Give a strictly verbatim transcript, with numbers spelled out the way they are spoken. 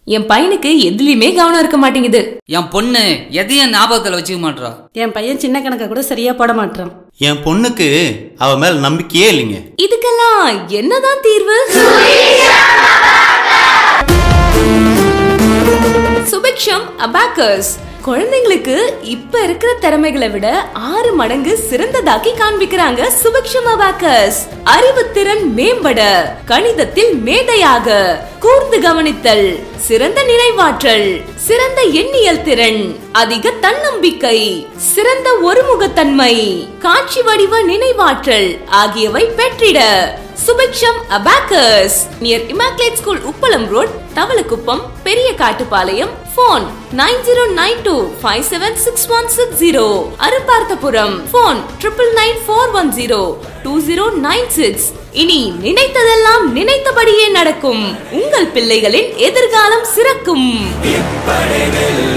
என் பையனுக்கு எதுலயுமே கவனம் இருக்க மாட்டேங்குது. என் பொண்ணு எதையும் ஞாபகத்துல வச்சுக்க மாட்டா. என் பையன் சின்ன கணக்க கூட சரியா போட மாட்டான். என் பொண்ணுக்கு அவ மேல நம்பிக்கையே இல்லைங்க. இதுக்கெல்லாம் என்னதான் தீர்வு? சுபிக்ஷம் அபாக்கஸ் குழந்தைங்களுக்கு இப்ப இருக்கிற திறமைகளை விட ஆறு மடங்கு சிறந்ததாக்கி காண்பிக்கிறாங்க. சுபிக்ஷம் அபாக்கஸ் அறிவுத்திறன் மேம்பட, கணிதத்தில் மேதையாக, கூர்ந்து கவனித்தல், சிறந்த நினைவாற்றல், சிறந்த எண்ணியல் திறன், அதிக தன்னம்பிக்கை, சிறந்த ஒருமுகத்தன்மை, காட்சி வடிவ நினைவாற்றல் ஆகியவை பெற்றிட Subiksham abacus near immaculate school, Uppalam road, Thavalakuppam, Periya Kattupalayam. Phone nine zero nine two five seven six one six zero. Aruparthapuram phone triple nine four one zero two zero nine six. இனி நினைத்ததெல்லாம் நினைத்தபடியே நடக்கும். உங்கள் பிள்ளைகளின் எதிர்காலம் சிறக்கும்.